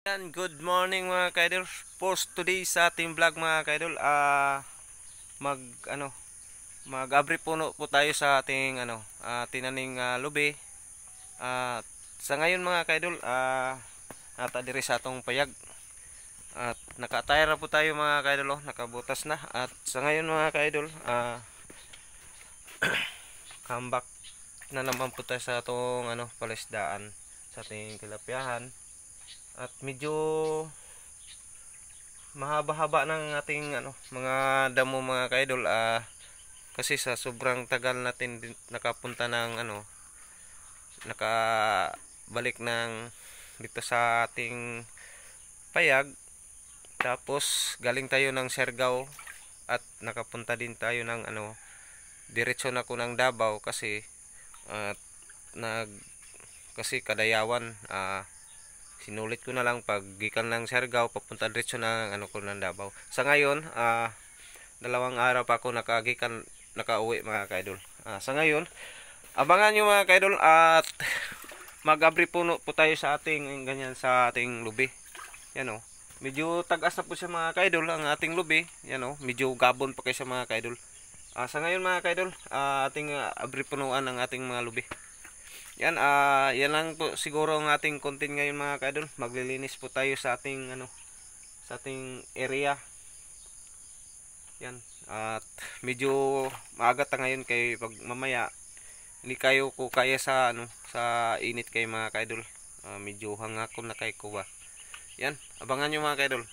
Yan, good morning mga kaidol. Post today sa ating vlog mga kaidol. Mag ano, mag-abri puno po tayo sa ating tinaning lubi. Sa ngayon mga kaidol, nata diri sa atong payag. At naka-attire na po tayo mga kaidol, nakabutas na. At sa ngayon mga kaidol, comeback na naman po tayo sa atong palisdaan sa ating tilapyahan. At medyo mahaba-haba ng ating mga damo mga kaidol, kasi sa sobrang tagal natin nakapunta ng nakabalik ng dito sa ating payag, tapos galing tayo ng Siargao at nakapunta din tayo ng diretso na ko ng Davao kasi at nag kasi Kadayawan. Sinulit ko na lang pag gikan ng Siargao papunta diretso ng ko ng Davao. Sa ngayon, dalawang araw pa ako nakauwi mga kaidol. Sa ngayon, abangan nyo mga kaidol at mag-abri puno po tayo sa ating ganyan sa ating lubi. Yan o. Medyo tagas na po siya mga kaidol ang ating lubi. Yan o. Medyo gabon pa kayo sa mga kaidol. Sa ngayon mga kaidol, ating abri punuan ang ating mga lubi. Yan, yan lang po siguro ang ating content ngayon mga kaidol. Maglilinis po tayo sa ating sa ating area. Yan. At medyo maaga ta ngayon kay pag mamaya hindi kayo ko kaya sa sa init kay mga kaidol. Medyo hangakon na kay kuwa. Yan, abangan niyo mga kaidol.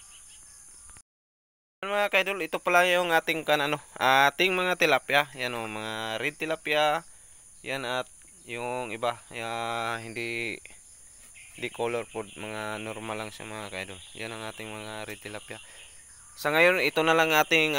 Mga kaidol, ito pala yung ating ating mga tilapia. Yan o, mga red tilapia. Yan, at yung iba hindi color food, mga normal lang siya mga kaidol. Yan ang ating mga red tilapia. Sa ngayon ito na lang ating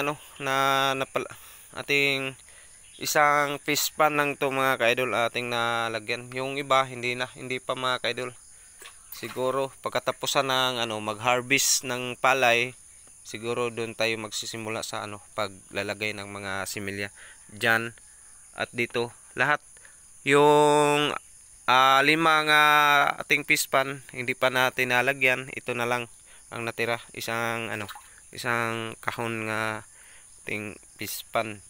ating isang fish pan lang to mga kaidol ating nalagyan. Yung iba hindi pa mga kaidol. Siguro pagkatapusan ng mag-harvest ng palay, siguro doon tayo magsisimula sa paglalagay ng mga similya diyan at dito. Lahat yung lima nga ating fish pan hindi pa natin nalagyan. Ito na lang ang natira, isang kahon nga ating fish pan.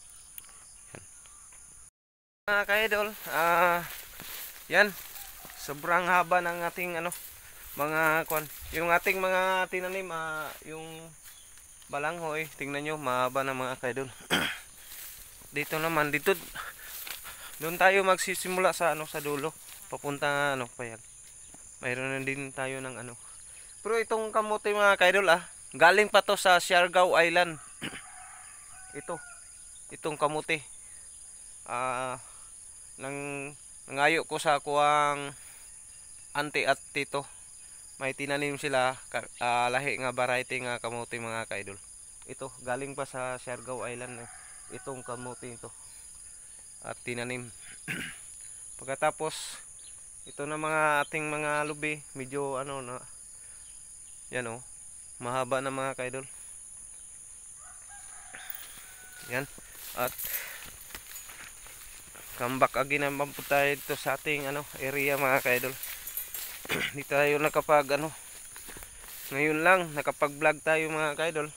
Mga kaidol, yan, sobrang haba ng ating mga yung ating mga tinanim, yung balanghoy, tingnan nyo, mahaba na mga kaidol. Dito naman, doon tayo magsisimula sa sa dulo, papunta payag. Mayroon na din tayo ng pero itong kamote mga kaidol, galing pa to sa Siargao Island. Itong kamote, nangayo ko sa kuwang auntie at tito, may tinanim sila lahi nga variety nga kamote mga kaidol. Ito galing pa sa Siargao Island, itong kamote ito at tinanim. Pagkatapos ito na mga ating mga lubi, medyo na yan o, mahaba na mga kaidol. Yan, at comeback again naman po tayo dito sa ating area mga kaidol. Hindi tayo nakapag ngayon lang nakapag vlog tayo mga kaidol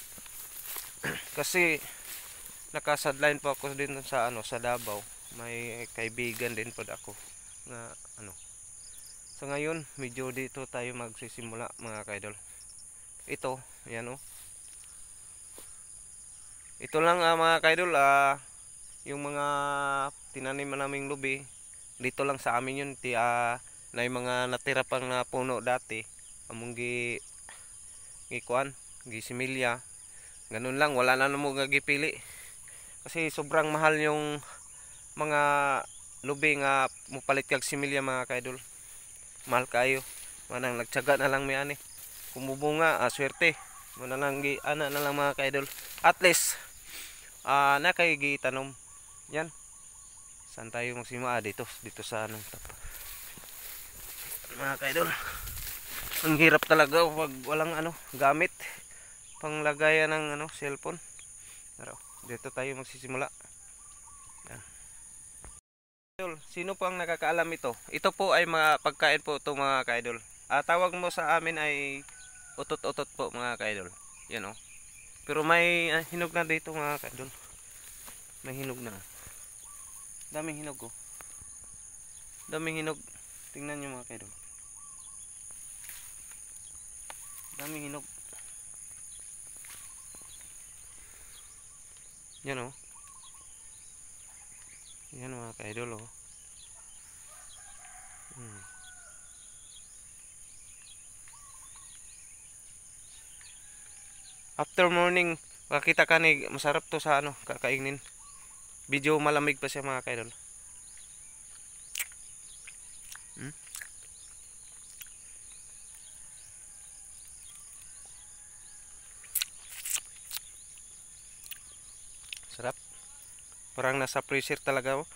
kasi nakasadline po ako din sa sa Davao. May kaibigan din po ako na sa ngayon medyo dito tayo magsisimula mga kaidol. Ito yan o, ito lang mga kaidol, yung mga tinanim naming lubi dito lang sa amin yun. Na yung mga natira pang na puno dati among gisimilya, ganun lang, wala na mo gagipili kasi sobrang mahal yung mga lubi nga mupalit kag similya mga kaidol. Mahal kayo, manang nagtiyaga na lang may kumubunga, swerte mo na lang na lang mga kaidol. At least na kay gitanom. Yan, saan tayo magsimula? Dito sa mga kaidol. Ang hirap talaga pag walang gamit panglagayan ng cellphone. Pero dito tayo magsisimula. Yan. Sino po ang nakakaalam ito? Ito po ay mga pagkain po ito mga kaidol. Tawag mo sa amin ay utot-utot po mga kaidol. Yan oh. Pero may hinog na dito mga kaidol. May hinog na. Daming hinog oh. Daming hinog. Tingnan nyo mga kaidol. Daming hinog. Yan oh. Yan mga kaidol oh. After morning, makakita ka ni masarap to sa ano, kakainin. Video malamig pa siya mga kaidol. Sarap. Parang nasa freezer talaga oh.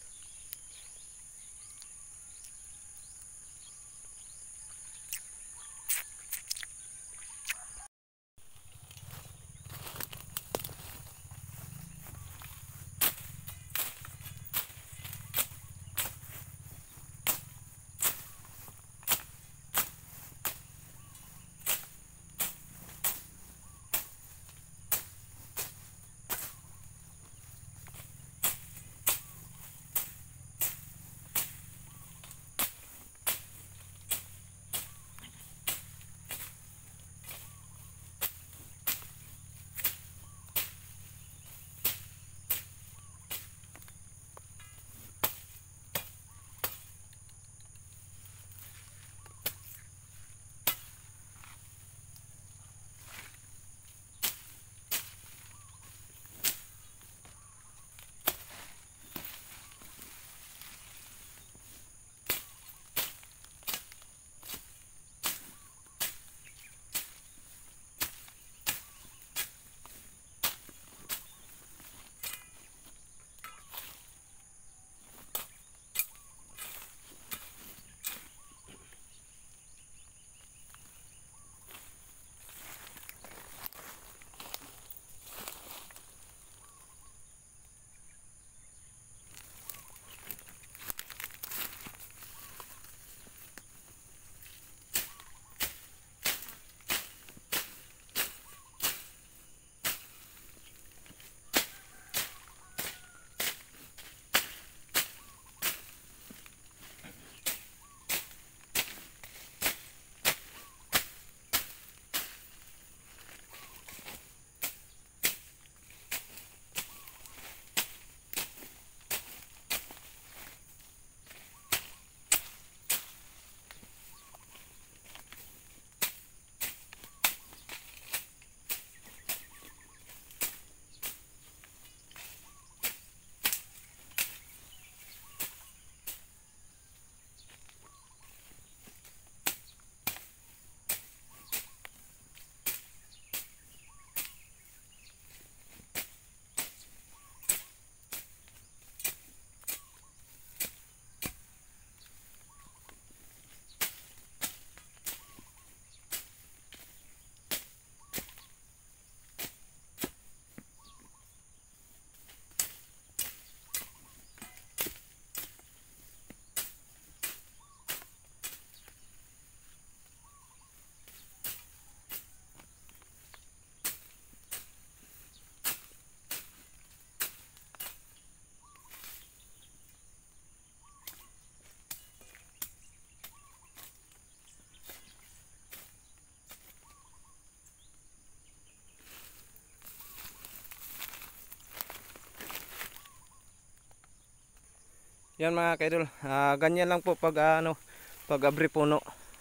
Yan mga kaidol, ganyan lang po pag pag abri puno.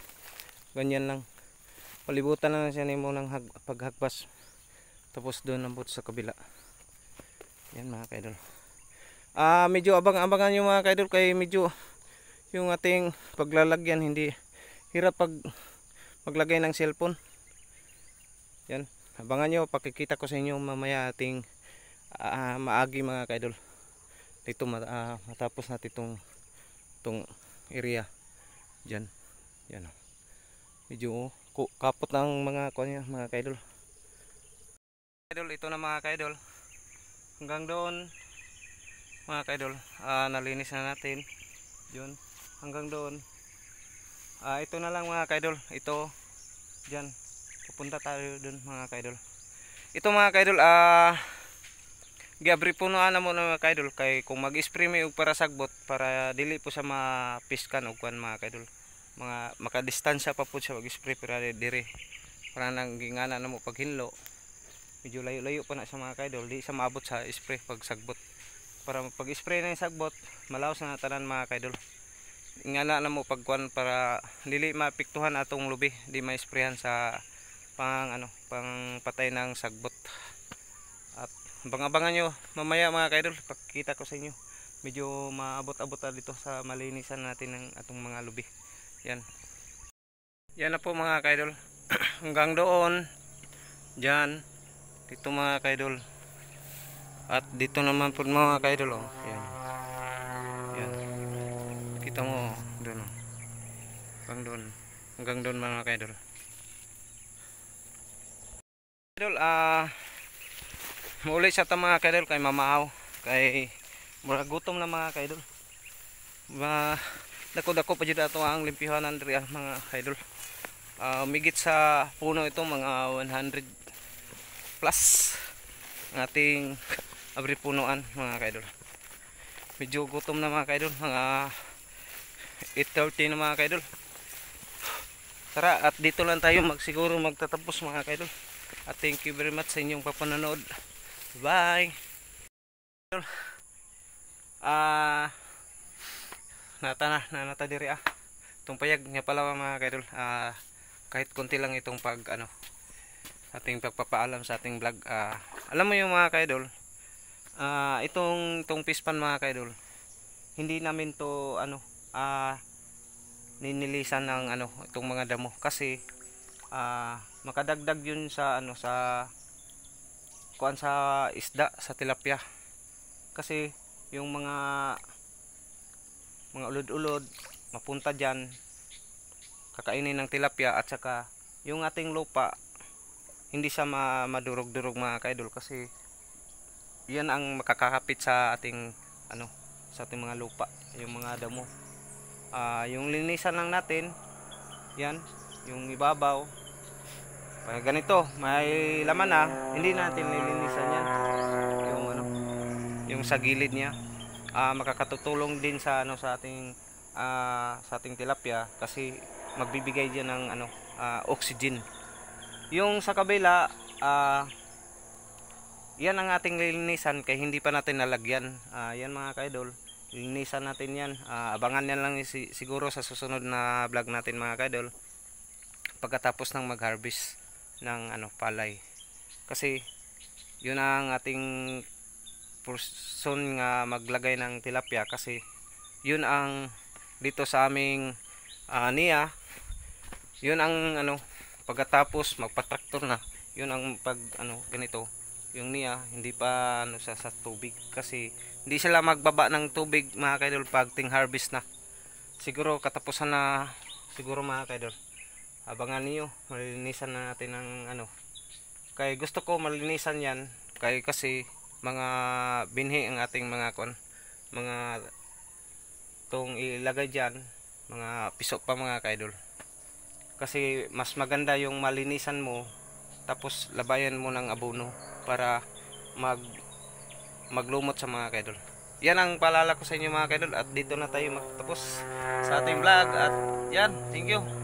Ganyan lang. Palibutan lang siya nimo ng paghagpas. Tapos doon lang po sa kabila. Yan mga kaidol. Medyo abang-abangan yung mga kaidol kay medyo yung ating paglalagyan hindi hirap pag maglagay ng cellphone. Yan. Abangan nyo, pakikita ko sa inyo mamaya ating maagi mga kaidol. Dito matapos natin itong area dyan. Yan. Medyo kapot ng mga mga kaidol. Ito na mga kaidol. Hanggang doon mga kaidol, nalinis na natin. Yun. Hanggang doon. Ito na lang mga kaidol. Ito diyan. Pupunta tayo dun mga kaidol. Ito mga kaidol, giabri punuan na mo na mga kaidol kay kung mag-spray mi og para sagbot para dili po sa mapiskan og kuan mga kaidol. Mga makadistansya pa po siya mag-spray para dire. Para nang gingana na mo paghinlo. Medyo layo-layo pa na sa mga kaidol, di sa maabot sa spray pag sagbot. Para pag-spray na yung sagbot, malaos na tanan mga kaidol. Ingana na mo pagkuan para dili mapiktuhan atong lubi, di ma-sprayhan sa pang patay ng sagbot. At abangan nyo mamaya mga kaidol, pakita ko sa inyo. Medyo maabot-abot dito sa malinisan natin ng atong mga lubi. Yan. Yan na po mga kaidol. Hanggang doon. Diyan. Dito mga kaidol. At dito naman po mga kaidol. Oh. Yan. Yan. Kita mo doon. Oh. Hanggang doon. Hanggang doon mga kaidol. Kaidol, mauli sa ta mga kaidol kay mamaaw. Kay murag gutom na mga kaidol. Dako-dako pa jud ato ang limpihanan diri mga kaidol. Migit sa puno ito mga 100 plus ang ating abri punuan mga kaidol. Medyo gutom na mga kaidol, mga 8:30 na mga kaidol. Tara, at dito lang tayo siguro magtatapos mga kaidol. At thank you very much sa inyong papanonood. Bye. Nata diri itong payag nga pala mga kaidol. Kahit konti lang itong ating pagpapaalam sa ating vlog. Alam mo yung mga kaidol, itong pispan mga kaidol, hindi namin to ninilisan ng itong mga damo kasi makadagdag yun sa kuan sa isda, sa tilapia. Kasi yung mga ulod-ulod mapunta diyan, kakainin ng tilapia, at saka yung ating lupa hindi sa madurog-durog mga kaidol kasi yan ang makakakapit sa ating sa ating mga lupa, yung mga damo. Yung linisan lang natin yan, yung ibabaw pag ganito may laman na, hindi natin nilinisan yan, yung sa gilid niya. Makakatutulong din sa sa ating tilapia kasi magbibigay diyan ng oxygen. Yung sa kabila, yan ang ating lilinisan kay hindi pa natin nalagyan. Yan mga kaidol, lilinisan natin yan. Abangan yan lang siguro sa susunod na vlog natin mga kaidol, pagkatapos ng mag-harvest ng palay. Kasi yun ang ating person nga maglagay ng tilapia kasi yun ang dito sa aming niya, yun ang pagkatapos magpa-tractor na, yun ang pag ganito yung niya, hindi pa sa tubig kasi hindi sila magbaba ng tubig mga kaidol pag ting harvest na. Siguro katapusan na siguro mga kaidol. Abangan niyo, malinisan na natin ng kay gusto ko malinisan yan kasi mga binhi ang ating mga tong ilagay diyan, mga piso pa mga kaidol. Kasi mas maganda yung malinisan mo tapos labayan mo ng abono para maglumot sa mga kaidol. Yan ang paalala ko sa inyo mga kaidol, at dito na tayo magtapos sa ating vlog. At yan, thank you.